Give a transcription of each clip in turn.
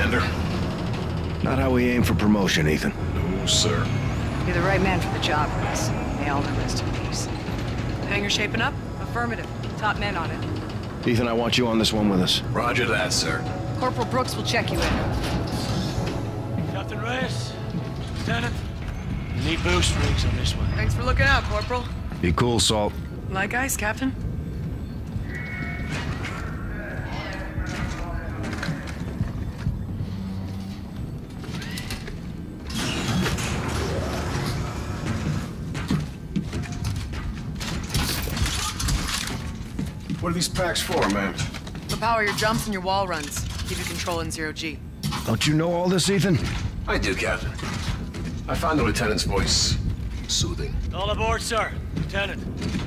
Commander. Not how we aim for promotion, Ethan. No, sir. You're the right man for the job, Chris. May Alden rest in peace. Hangar shaping up? Affirmative. Top men on it. Ethan, I want you on this one with us. Roger that, sir. Corporal Brooks will check you in. Captain Reyes, Lieutenant, you need boost rigs on this one. Thanks for looking out, Corporal. Be cool, Salt. Like ice, Captain. What are these packs for, man? To power your jumps and your wall runs. Keep you control in zero-G. Don't you know all this, Ethan? I do, Captain. I found the lieutenant's voice soothing. All aboard, sir. Lieutenant.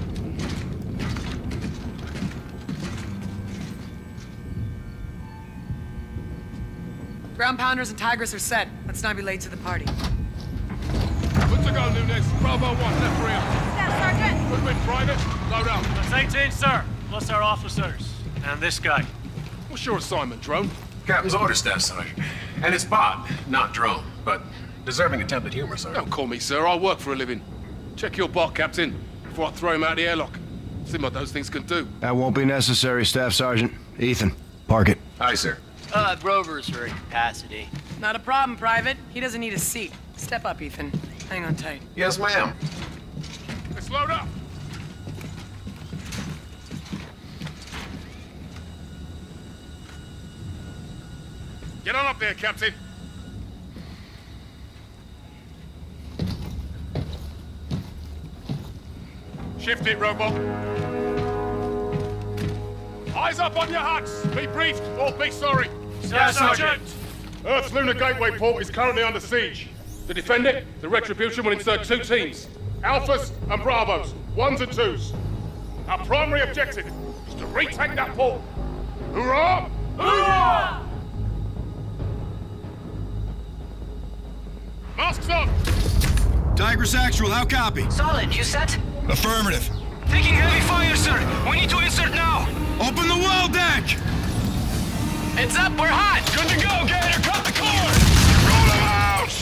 Ground pounders and Tigris are set. Let's not be late to the party. Good to go, Nunes. Bravo 1, left rear. Staff Sergeant! Movement private. Load out. That's 18, sir. Plus our officers. And this guy. What's your assignment, drone? Captain's order, Staff Sergeant. And it's bot, not drone, but deserving attempted humor, sir. Don't call me sir. I work for a living. Check your bot, Captain, before I throw him out the airlock. See what those things can do. That won't be necessary, Staff Sergeant. Ethan, park it. Aye, sir. Rover's are in capacity. Not a problem, Private. He doesn't need a seat. Step up, Ethan. Hang on tight. Yes, ma'am. Let's load up. Get on up there, Captain. Shift it, robot. Eyes up on your huts. Be briefed or be sorry. Staff Sergeant. Earth's lunar gateway port is currently under siege. To defend it, the Retribution will insert 2 teams. Alphas and Bravos. 1s and 2s. Our primary objective is to retake that port. Hoorah! Hoorah! Masks on! Tigris Actual, how copy? Solid, you set? Affirmative. Taking heavy fire, sir. We need to insert now. Open the well deck! Heads up, we're hot. Good to go, Gator. Cut the cord. Roll them out!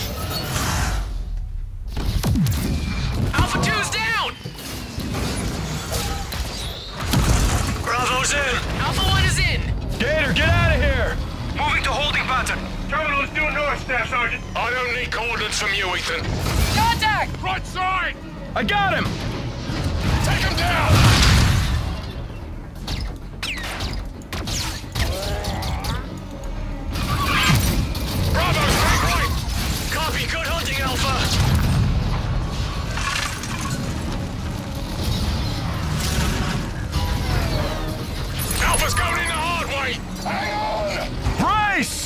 Alpha 2's down. Bravo's in. Alpha 1 is in. Gator, get out of here! Moving to holding pattern. Terminal is due north, Staff Sergeant. I don't need coordinates from you, Ethan. Contact! Right side! I got him! Take him down! Bravo, take right! Copy. Good hunting, Alpha. Alpha's going in the hard way! Hang on! Brace!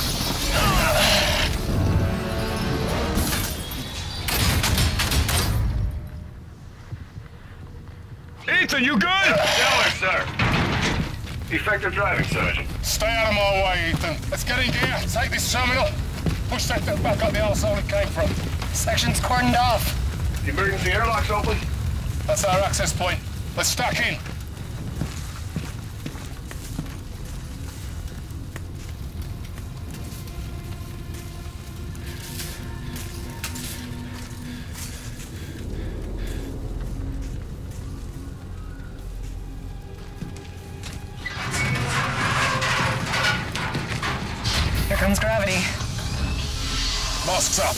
Ethan, you good? Stellar, sir. Effective driving, Sergeant. Stay out of my way, Ethan. Let's get in gear. Take this terminal. Push that thing back up the arsehole it came from. Section's cordoned off. The emergency airlock's open. That's our access point. Let's stack in. Here comes gravity. Masks up.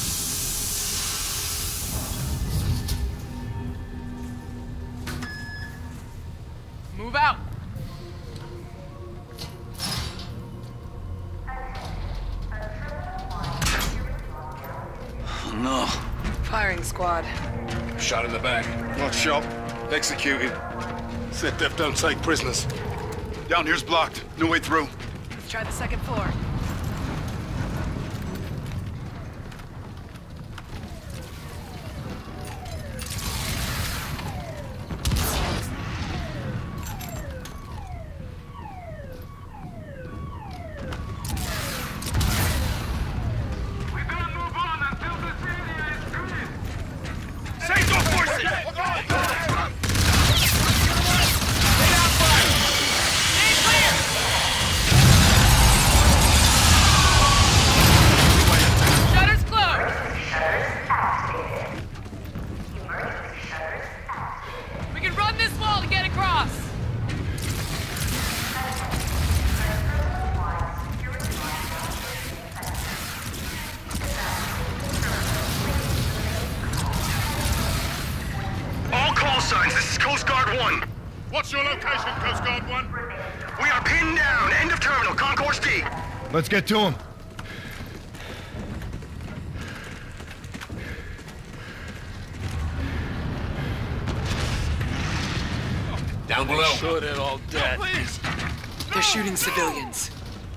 Move out. Oh, no. Firing squad. Shot in the back. Not shot. Executed. Said Def don't take prisoners. Down here's blocked. No way through. Let's try the second floor. What's your location, Coast Guard 1? We are pinned down. End of terminal. Concourse D. Let's get to him. Down below. Sure they're all dead. Please. They're shooting civilians.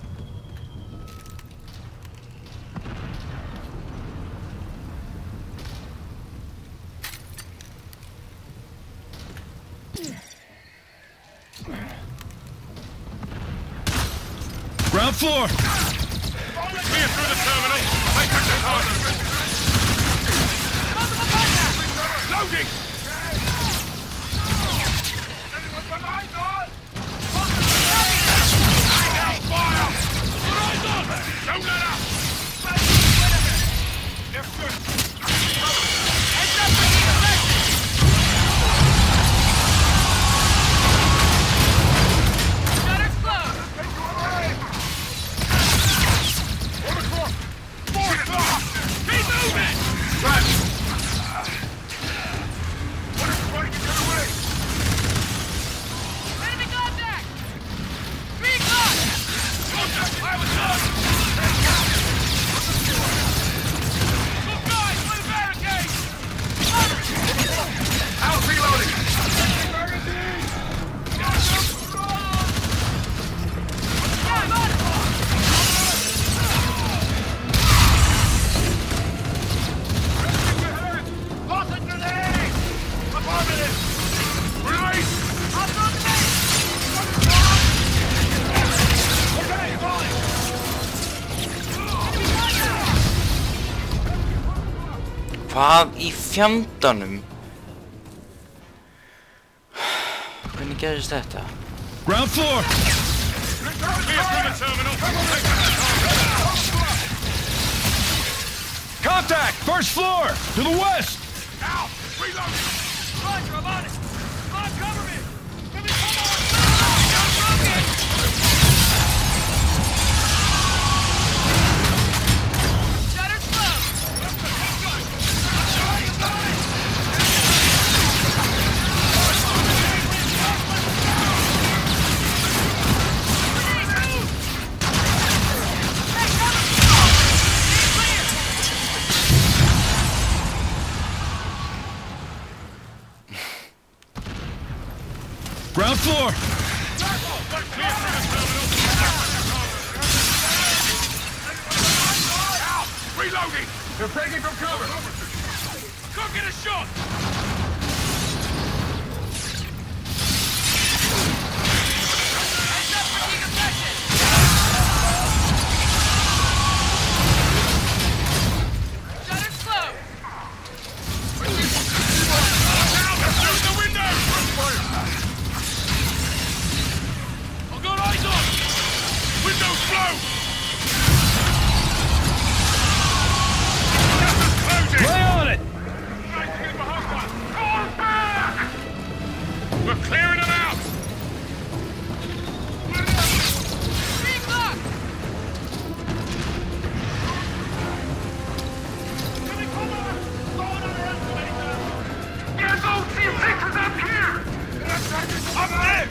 Ground floor! Clear through the terminal. Take back the target. Loading! Fire! Don't let up! Hvað í fjandanum? Hvernig gerðist þetta? Ground floor! Contact! First floor! To the west! Now! Reload! Roger, I'm on it! Come on, cover me! Let me come on! Shutter slow! Ground floor! Reloading! They're breaking from cover. Go get a shot! Shutter slow! Through the window! I've got eyes on! Windows blow! Closing! Lay on it! Fall back! We're clearing them out! Big lock! Get those C6s up here! Up there!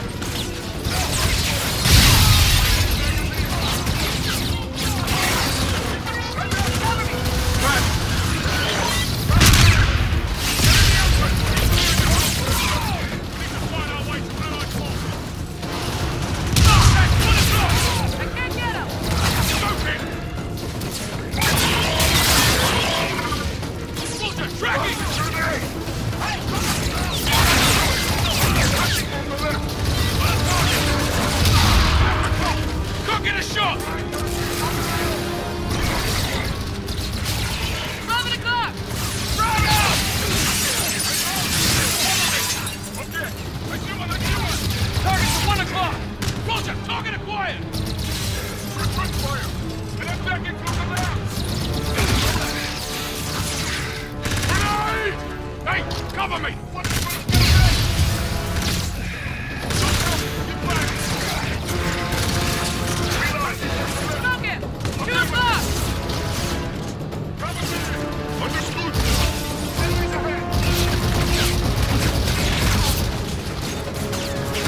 I can't get him! Go get a shot! 11 o'clock! Target's at 1 o'clock! Roger, target acquired! Quick fire! And I'm back into the lab! Grenade! Hey, cover me! Smoke him! 2 o'clock! Understood! Enemies ahead!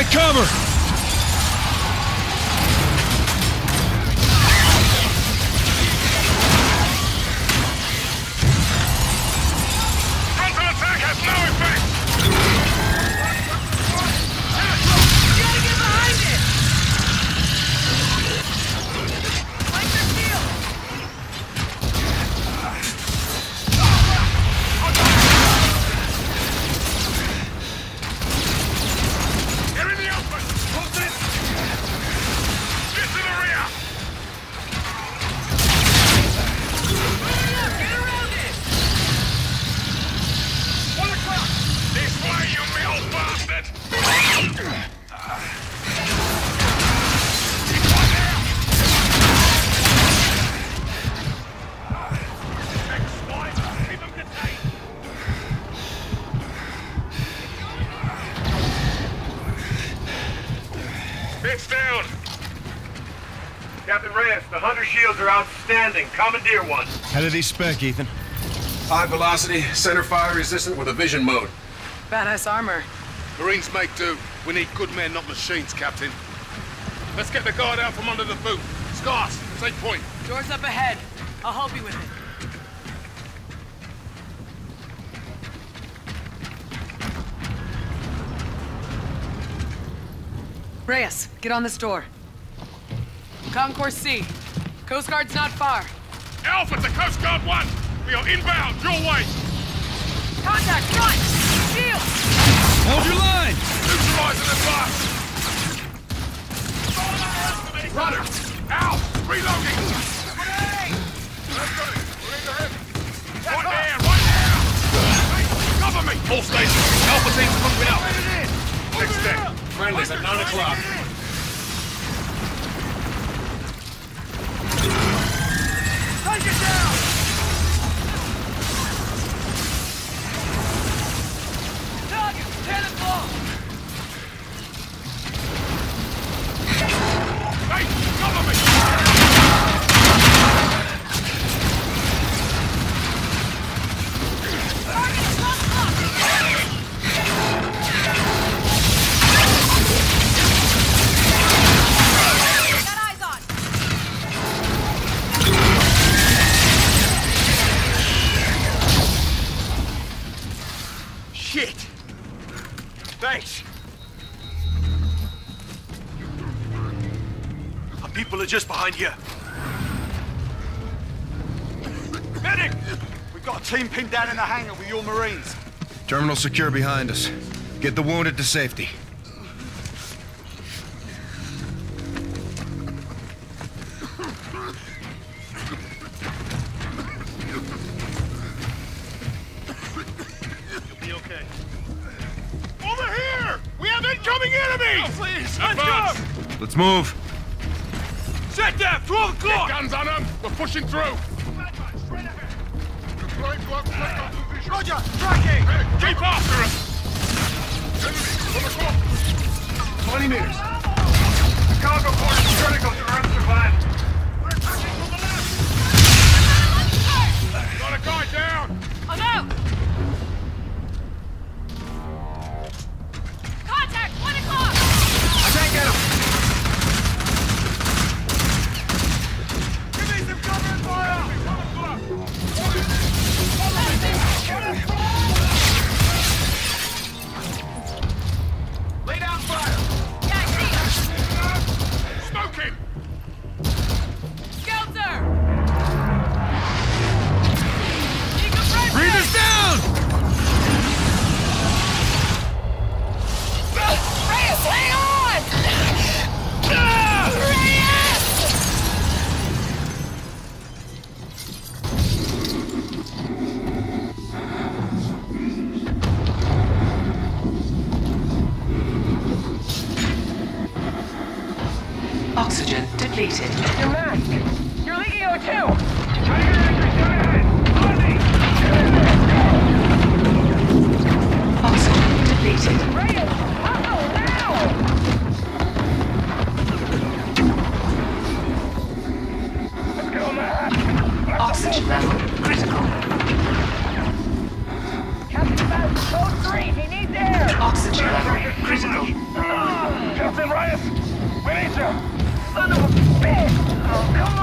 Get cover! Frontal attack has no effect! You gotta get behind it! Like their shield! Get in the open! Hold it! Get to the rear! Get around it! 1 o'clock! This way, you mill bastard! It's down! Captain Reyes, the Hunter shields are outstanding. Commandeer one. How did he spec, Ethan? High velocity, center fire resistant with a vision mode. Badass armor. Marines make do. We need good men, not machines, Captain. Let's get the guard out from under the boot. Scars, take point. Door's up ahead. I'll help you with it. Reyes, get on this door. Concourse C. Coast Guard's not far. Alpha to Coast Guard 1! We are inbound, your way! Contact, front! Shield! Hold your line! Neutralizing advance! Runner! Out! Reloading! Right there! Right there! Cover me! All stations! Alpha team's moving up! Next step. Friendly's at 9 o'clock. Take it down! Target, 10 o'clock! Hey! Cover me! Target, 12 o'clock! Got eyes on! Shit! Thanks! Our people are just behind you. Medic! We've got a team pinned down in the hangar with your Marines. Terminal secure behind us. Get the wounded to safety. You'll be okay. Over here! We have incoming enemy! Oh, please, let's go! Let's move. Set that! 12 o'clock! Get guns on them! We're pushing through! Roger! Tracking! Keep after us! 20 meters. Cargo port is critical to Earth's survival. Got a guy down! I'm out! Contact, 1 o'clock! I can't get him. Give me some cover and fire! Lay down fire! Yeah, I see Smoke him! Skelter! Breathers down! Reyes, hang on! Reyes! Oxygen depleted. Your mask! You're leaking O2! Oxygen depleted. Reyes! Hustle, now! Oxygen level critical. Captain Mouse, code 3, he needs air! Oxygen level critical. Captain Reyes! We need you! Son of a bitch! Oh, come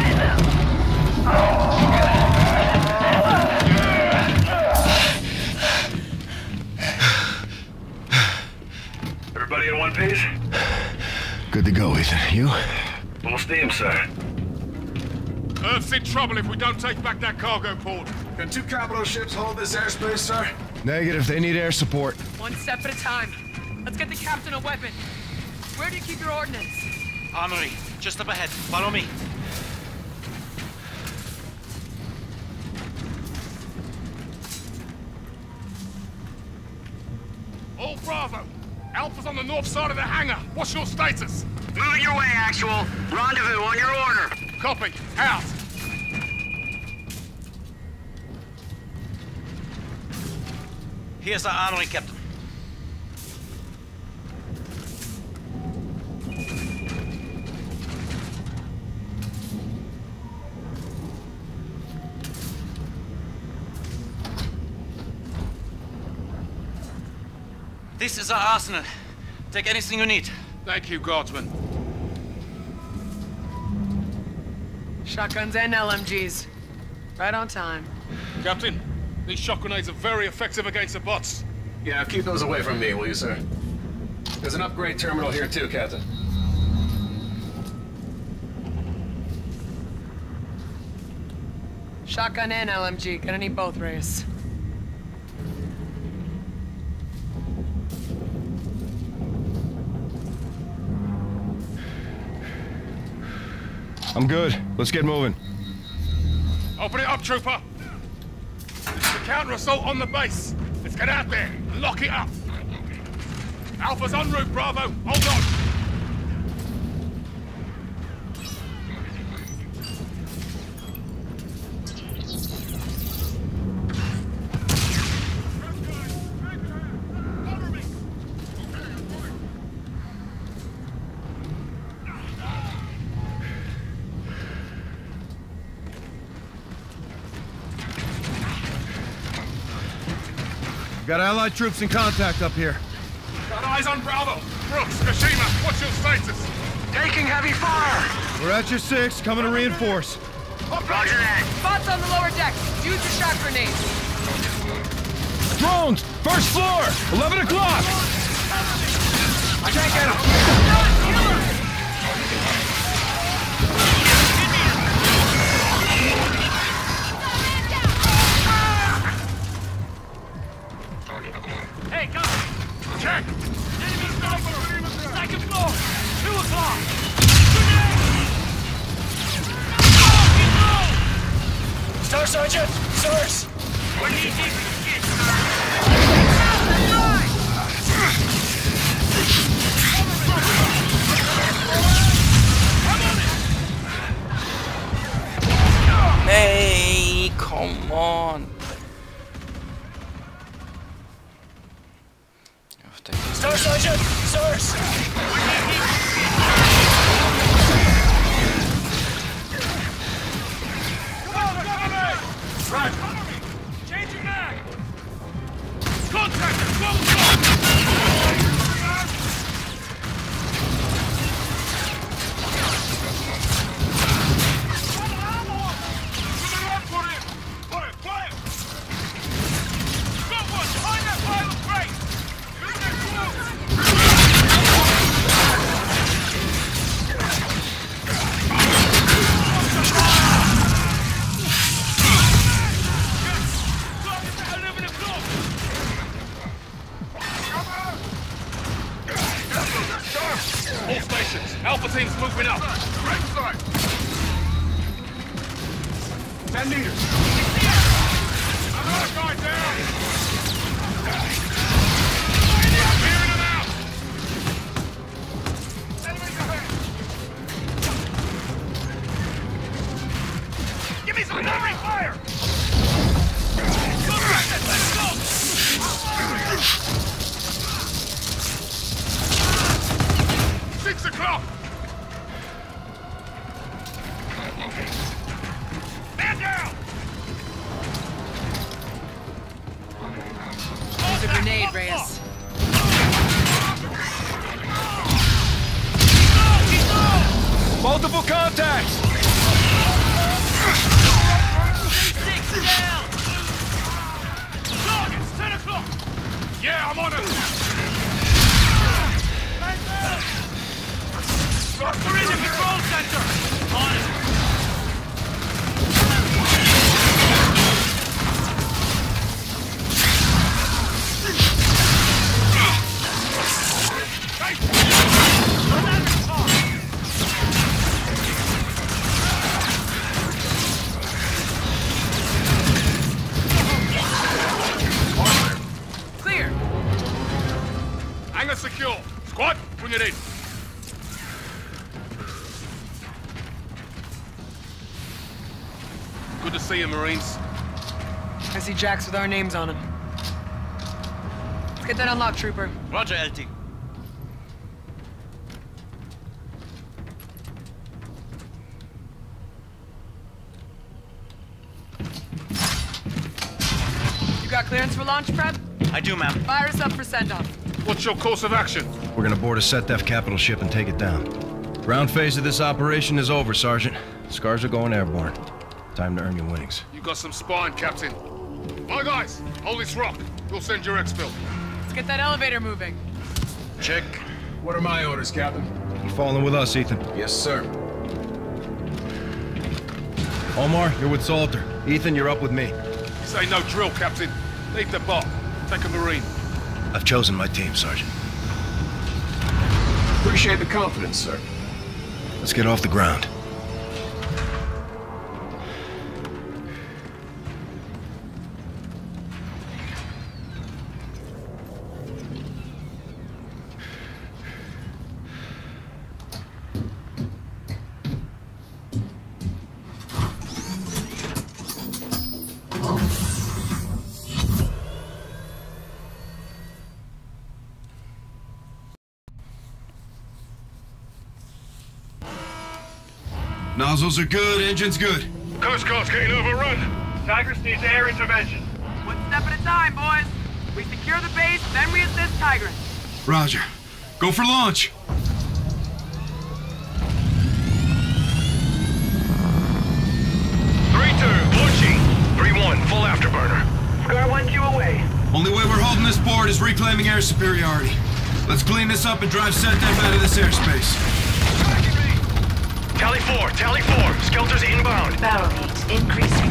on! Everybody in one piece? Good to go, Ethan. You? Full steam, sir. Earth's in trouble if we don't take back that cargo port. Can 2 capital ships hold this airspace, sir? Negative. They need air support. One step at a time. Let's get the captain a weapon. Where do you keep your ordnance? Armory, just up ahead. Follow me. All Bravo! Alpha's on the north side of the hangar. What's your status? Moving your way, Actual. Rendezvous on your order. Copy. Out. Here's our armory, Captain. This is our arsenal. Take anything you need. Thank you, Guardsman. Shotguns and LMGs. Right on time. Captain, these shock grenades are very effective against the bots. Yeah, keep those away from me, will you, sir? There's an upgrade terminal here too, Captain. Shotgun and LMG. Gonna need both, Reyes. I'm good. Let's get moving. Open it up, Trooper. This is the counter-assault on the base. Let's get out there and lock it up. Alpha's en route, Bravo. Hold on. Got Allied troops in contact up here. Got eyes on Bravo. Brooks, Kashima, what's your status? Taking heavy fire. We're at your 6, coming to reinforce. Roger that. Spots on the lower deck. Use your shock grenades. Drones! First floor! 11 o'clock! I can't get him! Hey, go! Check! Enemy sniper! Second floor! 2 o'clock! Star Sergeant! Source! We're knee deep in the shit, Hey, come on. Star Sergeant! Source! Right. Changing back! Contact! 12 o'clock! All stations, Alpha team's moving up. Right side. 10 meters. Another guy down. Clearing them out. Enemies ahead. Give me some covering fire. Let's go. 6 o'clock! Man down! Use a grenade, Reyes. attacks! Down! Dog, it's 10 o'clock! Yeah, I'm on it! We're in the control center! On it! Clear. Hangar secure. Squad, bring it in. Good to see you, Marines. I see jacks with our names on them. Let's get that unlocked, Trooper. Roger, LT. You got clearance for launch prep? I do, ma'am. Fire us up for send-off. What's your course of action? We're gonna board a SETDEF capital ship and take it down. Ground phase of this operation is over, Sergeant. Scars are going airborne. Time to earn your winnings. You got some spine, Captain. My guys, hold this rock. We'll send your exfil. Let's get that elevator moving. Check. What are my orders, Captain? You falling with us, Ethan? Yes, sir. Omar, you're with Salter. Ethan, you're up with me. This ain't no drill, Captain. Leave the bar. Take a Marine. I've chosen my team, Sergeant. Appreciate the confidence, sir. Let's get off the ground. Nozzles are good, engine's good. Coast Guard's getting overrun. Tigris needs air intervention. One step at a time, boys. We secure the base, then we assist Tigris. Roger. Go for launch. Launching. 3-1, full afterburner. Scar 1Q away. Only way we're holding this board is reclaiming air superiority. Let's clean this up and drive SETDEF out of this airspace. Tally 4. Skelters inbound. Barrel heat increasing.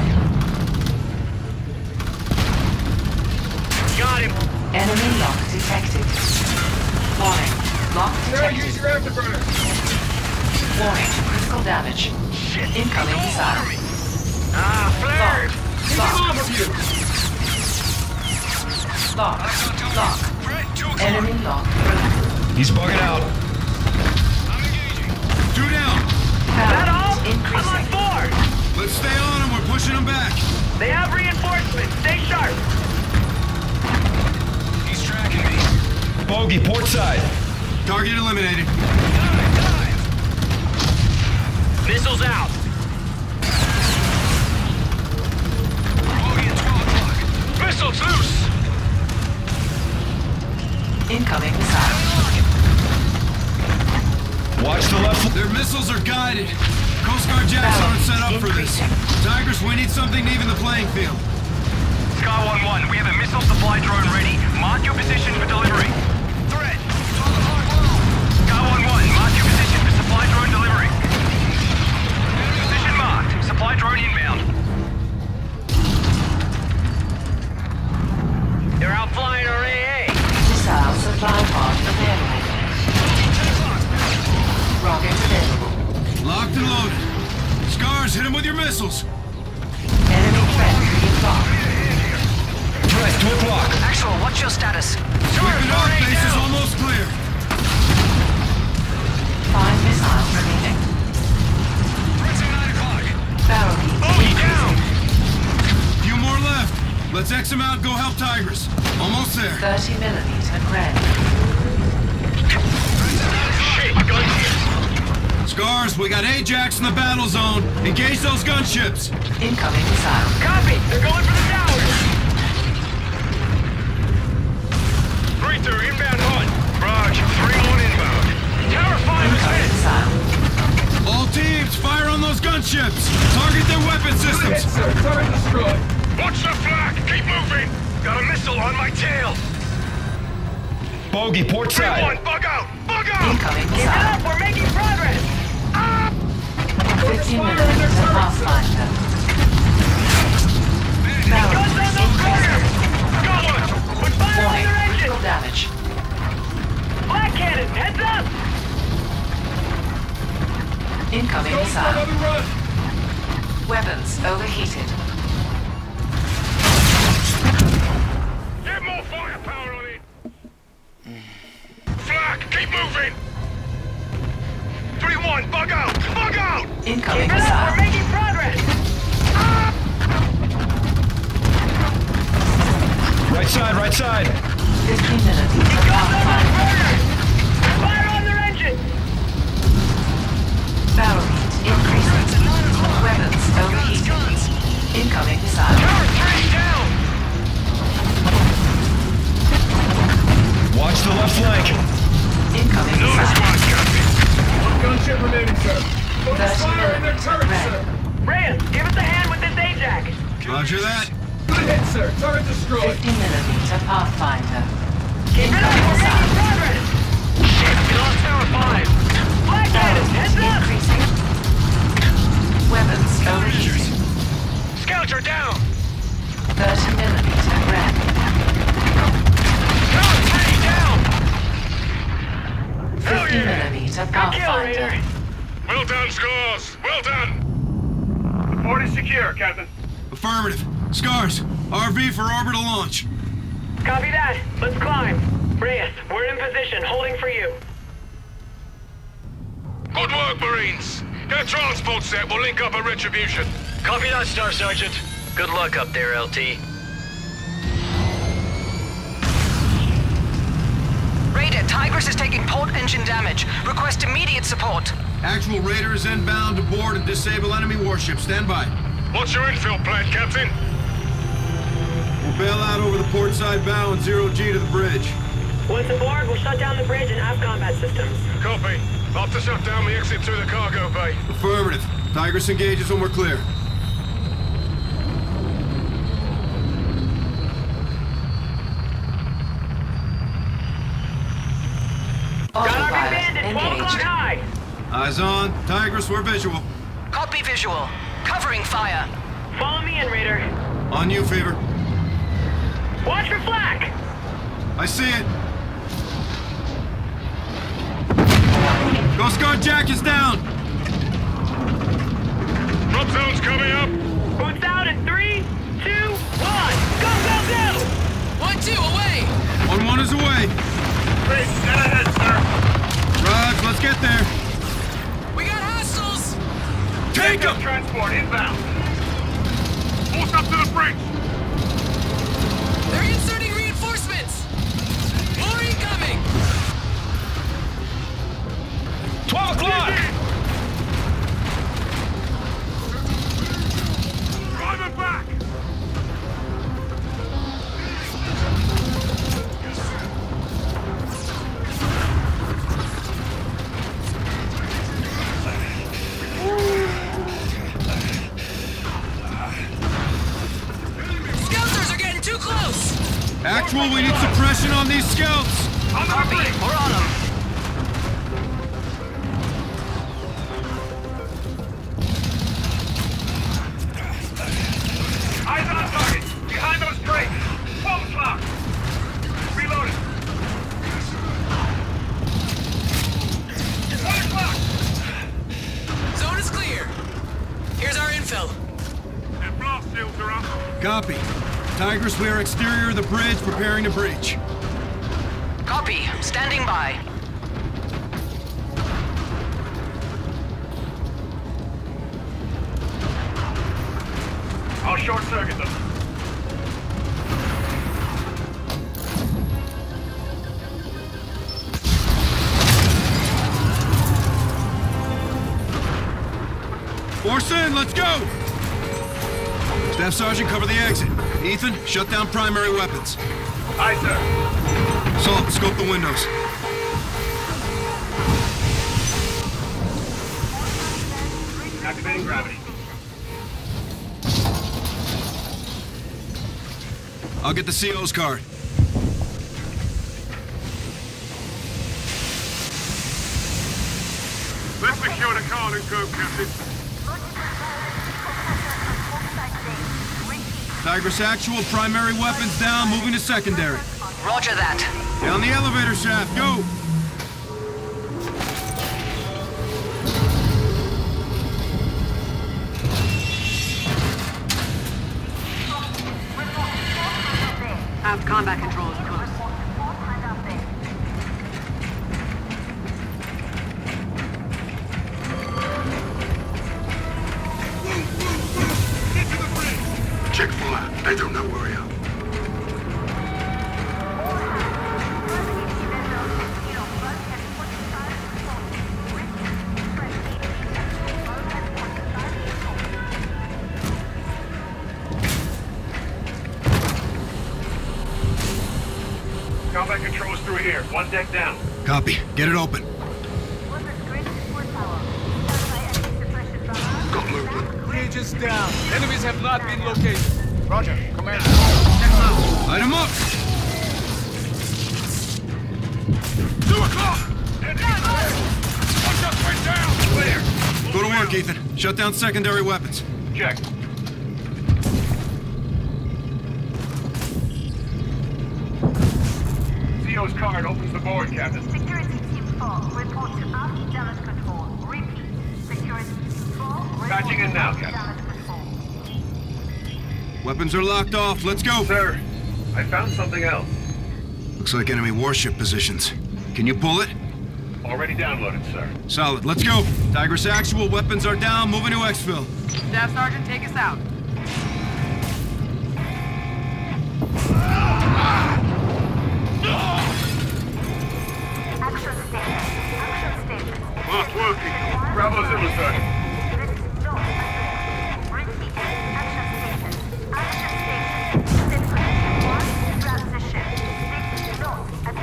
Got him. Enemy lock detected. Warning. Lock detected. Use your afterburner. Warning. Critical damage. Shit. Incoming missile. Flared. Lock. Enemy lock broken. He's bugging out. Two down. Barrel heat increasing. Let's stay on him. We're pushing him back. They have reinforcements. Stay sharp. He's tracking me. Bogey, port side. Target eliminated. Missiles out. Bogey at 12 o'clock. Missiles loose. Incoming missile. Watch the left. Their missiles are guided. Coast Guard jacks aren't set up for this. Tigris, we need something to even the playing field. Sky 1-1, we have a missile supply drone ready. Mark your position for delivery. Threat. Sky 1-1, mark your position for supply drone delivery. Position marked. Supply drone inbound. They're out flying our AA. Missile supply pod available. Rocket available. Locked and loaded. Scars, hit him with your missiles. Enemy threat being blocked. Threat, 2 o'clock. Axel, what's your status? Sweep it up, base is almost clear. 5 missiles remaining. Threat's at 9 o'clock. Barrel heat increasing. Few more left. Let's X him out and go help Tigris. Almost there. 30mm red. Shit, gun. Scars, we got Ajax in the battle zone. Engage those gunships. Incoming missile. Copy. They're going for the towers. 3-2, inbound hunt. Raj, 3-1 inbound. Tower 5 is Incoming hit. missile. All teams, fire on those gunships! Target their weapon systems! Turret destroyed! Watch the flag! Keep moving! Got a missile on my tail! Bogey, port side. 3-1, bug out! Bug out! Incoming Keep it missile. up! We're making progress! 15 minutes to Pathfinder. Barrel increasing. Got one! Put fire on Warning, their engine! critical damage. Black cannon, heads up! Incoming Go for missile. another run! Weapons overheated. Get more firepower on it! Flag, keep moving! 3-1, bug out! Bug out! Incoming Keep it up! We're missile. making progress! Right side, right side. 15 minutes to Pathfinder. Fire on their engine! Barrel heat increasing. Weapons overheated. Incoming missile. Tower 3 down! Watch the left flank. Incoming Nice missile. one, Captain! One gunship remaining, sir. 30 Fire in their minutes turret, red. sir. Reyes, give us a hand with this Ajax. Roger that. Good hit, sir. Turret destroyed. 50 millimeter Pathfinder. Keep it up. Incoming We're missile. making progress. We lost Tower 5! Black Barrel cannon, heads heat up! increasing. Weapons overheated. Scouts are down! 30 millimeter red. Tower 3 down! 50 millimeter Good kill, Raider. Pathfinder. Well done, Scores! Well done! The port is secure, Captain. Affirmative. Scars, RV for orbital launch. Copy that. Let's climb. Reyes, we're in position, holding for you. Good work, Marines! Get a transport set, we'll link up at Retribution. Copy that, Star Sergeant. Good luck up there, LT. Raider, Tigris is taking port engine damage. Request immediate support. Actual Raiders inbound to board and disable enemy warships. Stand by. What's your infill plan, Captain? We'll bail out over the port side bow and 0G to the bridge. Once aboard, we'll shut down the bridge and have combat systems. Copy. I'll have to shut down the exit through the cargo bay. Affirmative. Tigris engages when we're clear. Got our big Autopilot bandit, 12 o'clock engaged. high. Eyes on. Tigris, we're visual. Copy visual. Covering fire. Follow me in, Raider. On you, Fever. Watch for flak. I see it. Coast Guard Jack is down. Drop zone's coming up. Boots out in 3, 2, 1. Go, go, go! 1-2, away! 1-1 is away. Bridge, dead ahead, sir. Raj, let's get there. We got hostiles! Take him! Transport inbound. Force up to the bridge. They're inserting reinforcements! More incoming! 12 o'clock! Drive it back. Scouters are getting too close! Actual, we need suppression on these scouts. Copy, we're on them. Eyes on target. Behind those crates. 12 o'clock. Reloading. 1 o'clock. Zone is clear. Here's our infill. Their blast shields are up. Copy. Tigris, we are exterior of the bridge, preparing to breach. Copy, standing by. I'll short circuit them. Force in, let's go! Staff Sergeant, cover the exit. Ethan, shut down primary weapons. Aye, sir. Salt, scope the windows. Activating gravity. I'll get the CO's card. Let's secure the Carlin Cove, Captain. Tigris Actual, primary weapons down, moving to secondary. Roger that. Down the elevator shaft, go! Aft combat control is close. Check fire. I don't know where we are. Combat controls through here. One deck down. Copy. Get it open. Got movement. Gauge is down. Enemies have not been located. Roger. Commander. Check them out. Light 'em up! 2 o'clock! Watch us right down! Clear! Go to work, Ethan. Shut down secondary weapons. Check. CO's card opens the board, Captain. Security Team 4, report to aft damage control. Repeat. Security Team 4, report Patching in now, Captain. damage control. Weapons are locked off. Let's go! Sir, I found something else. Looks like enemy warship positions. Can you pull it? Already downloaded, sir. Solid. Let's go. Tigris Actual, weapons are down. Moving to exfil. Staff Sergeant, take us out. Action statement. Action statement. Mark's working. Bravo Zulu, Sergeant. This is not a threat. Repeat. Action statement. Action statement. Set position 1, grab the ship. This is not a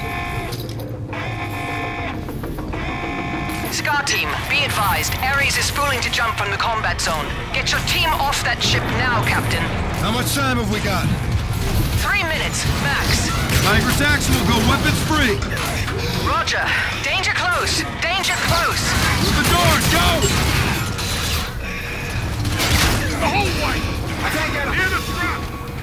threat. SCAR team, be advised. Ares is fooling to jump from the combat zone. Get your team off that ship now, Captain. How much time have we got? 3 minutes, max. Tigris Actual, go weapons free! Roger. Danger close. Danger close. Move the doors, go! The whole way! I can't get him! Near the strap!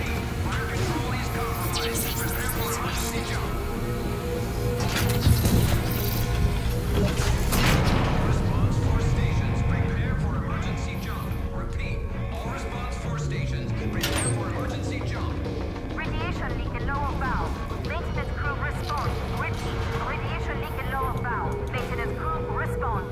Response force stations, prepare for emergency jump. Repeat, all response force stations, prepare for emergency jump. Radiation leak in lower valve. Maintenance crew respond. Repeat. Radiation leak in lower valve. Maintenance crew respond.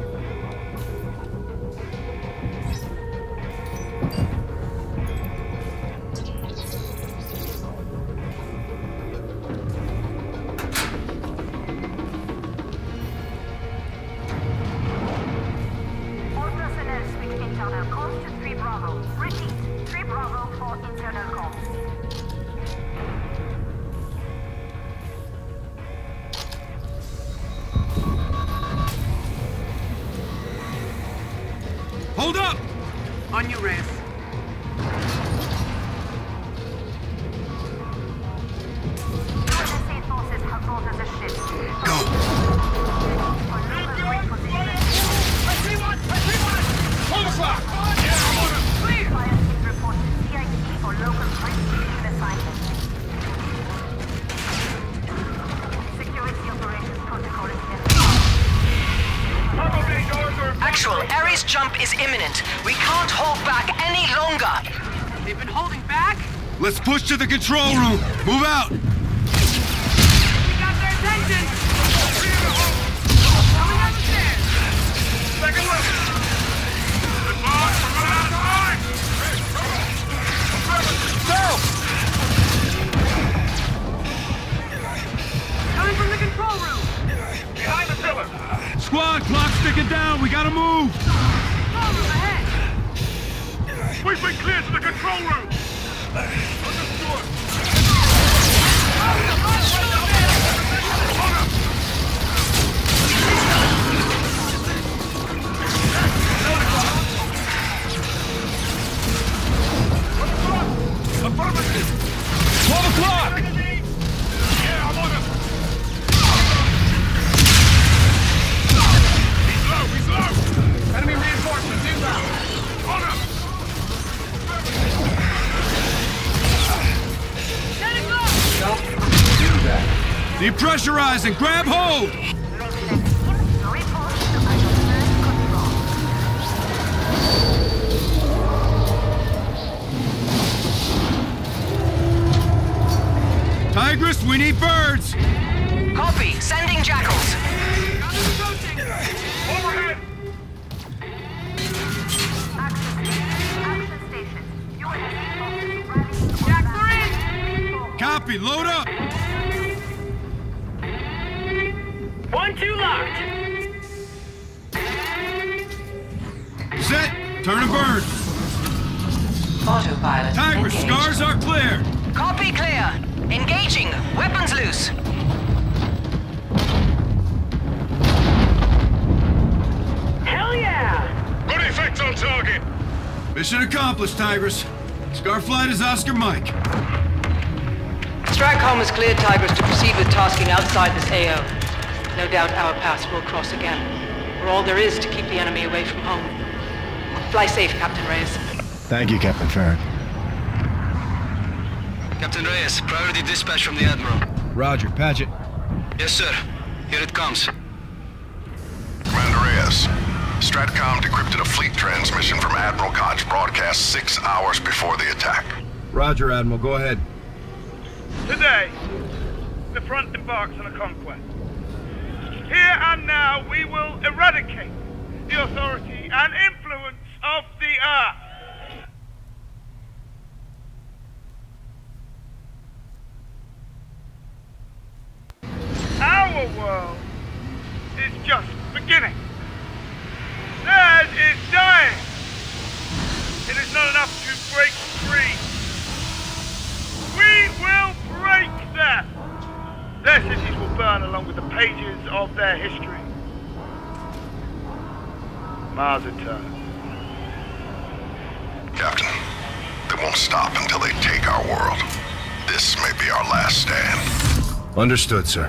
All personnel switch internal comms to 3 Bravo. Repeat. 3 Bravo for internal comms. Hold up! On you, Reyes. USA forces have boarded the ship. Go! For local repositioning. I see one! Hold the clock! Yeah, I'm on him! Clear! Fire team report to CIT for local repositioning assignment. Security operations protocol is in. Turbo bay doors are... Actual, Ares jump is imminent. We can't hold back any longer. They've been holding back? Let's push to the control room! Move out! We got their attention! Coming up the stairs! Second level! Advance! We're running out of time! Go! Coming from the control room! Behind the pillar! Squad, clock's ticking down. We gotta move! Control room ahead! We've been cleared to the control room! Understood! Depressurizing! Grab hold! Tigress, we need birds! Copy. Sending jackals. Overhead! Copy, load up! 1-2 locked. Set! Turn and burn! Autopilot Tigress, engaged. scars are clear! Copy clear. Engaging. Weapons loose. Hell yeah! Good effect on target! Mission accomplished, Tigress. Scarflight is Oscar Mike. Stratcom has cleared Tigress to proceed with tasking outside this AO. No doubt our paths will cross again. We're all there is to keep the enemy away from home. Fly safe, Captain Reyes. Thank you, Captain Farron. Captain Reyes, priority dispatch from the Admiral. Roger, patch it. Yes, sir. Here it comes. Commander Reyes, Stratcom decrypted a fleet transmission from Admiral Koch broadcast 6 hours before the attack. Roger, Admiral. Go ahead. Today, the front embarks on a conquest. Here and now, we will eradicate the authority and influence of the Earth. Our world is just beginning. Theirs is dying. It is not enough to break free. We will break them. Their cities will burn along with the pages of their history. Mars Eternal. Captain, they won't stop until they take our world. This may be our last stand. Understood, sir.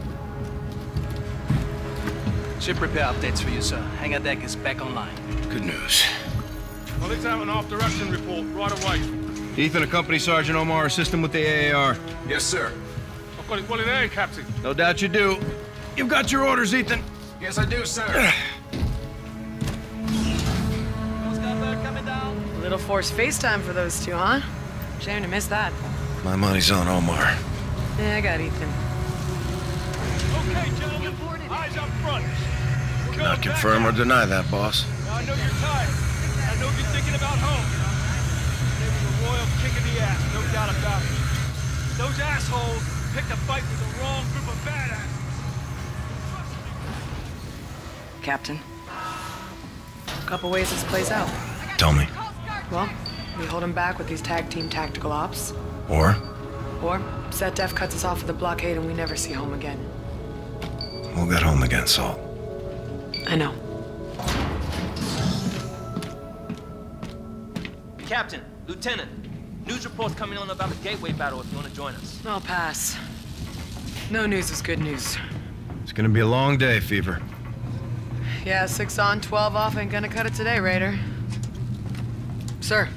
Ship repair updates for you, sir. Hangar deck is back online. Good news. Well, let's have an after-action report right away. Ethan, accompany Sergeant Omar, assist him with the AAR. Yes, sir. I've got it well in hand, Captain. No doubt you do. You've got your orders, Ethan. Yes, I do, sir. A little forced FaceTime for those two, huh? Shame to miss that. My money's on Omar. Yeah, I got Ethan. Okay, gentlemen. Eyes up front. Not confirm or deny that, boss. Now, I know you're tired. I know you're thinking about home. It was a royal kick in the ass, no doubt about it. Those assholes picked a fight with the wrong group of badasses. Captain. A couple ways this plays out. Tell me. Well, we hold him back with these tag team tactical ops. Or? Or SetDef cuts us off with a blockade and we never see home again. We'll get home again, Salt. I know. Captain, Lieutenant, news reports coming on about the Gateway battle if you want to join us. I'll pass. No news is good news. It's gonna be a long day, Fever. Yeah, 6 on, 12 off ain't gonna cut it today, Raider. Sir.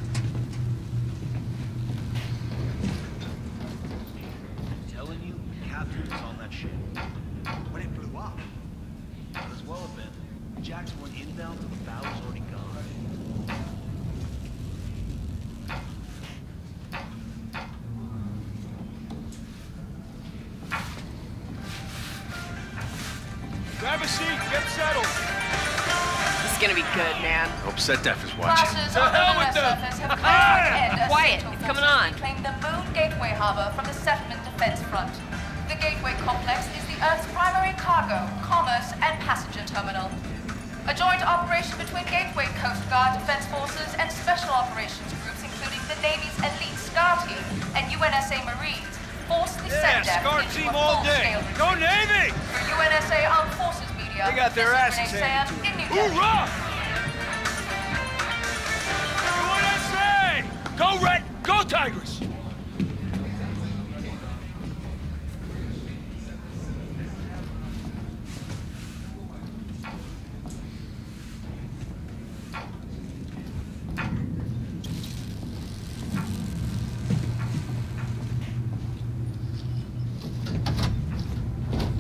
Telling you, Captain was on that ship. When it blew up, might as well have been. Jack's went inbound till the bow was already gone. Grab a seat, get settled. This is gonna be good, man. Hope SetDef is watching. Clashes To on hell the with them. surface have claimed Quiet, it's coming on. Claimed the Moon Gateway harbor from the settlement defense front. The Gateway complex is the Earth's primary cargo, commerce, and passenger terminal. A joint operation between Gateway Coast Guard Defense Forces and Special Operations groups, including the Navy's elite SCAR team and UNSA Marines, forced the SetDef SCAR into team a all day. full-scale Go retreat. Navy! For UNSA Armed Forces Media, They got their this is asses Renee handed Sam to in them. New Delhi. Hoorah! USA! Go Red! Go Tigers!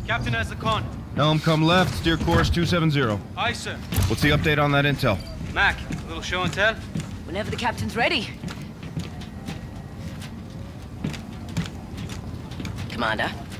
Captain has the con. Helm, come left, steer course 270. Aye, sir. What's the update on that intel? Mac, a little show and tell? Whenever the captain's ready. Commander,